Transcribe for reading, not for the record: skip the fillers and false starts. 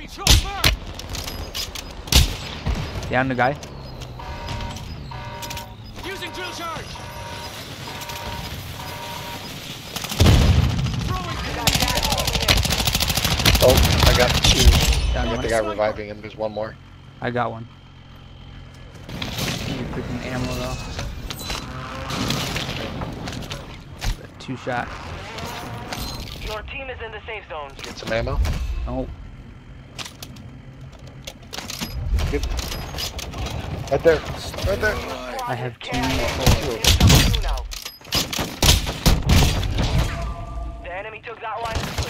Down the guy. Using drill charge. Oh, I got two. Down I got one. the guy reviving him. There's one more. I got one. Need freaking ammo though. 2 shot. Your team is in the safe zone. Get some ammo. Oh, Good. Right there. Right there. I have 2. The enemy took that one.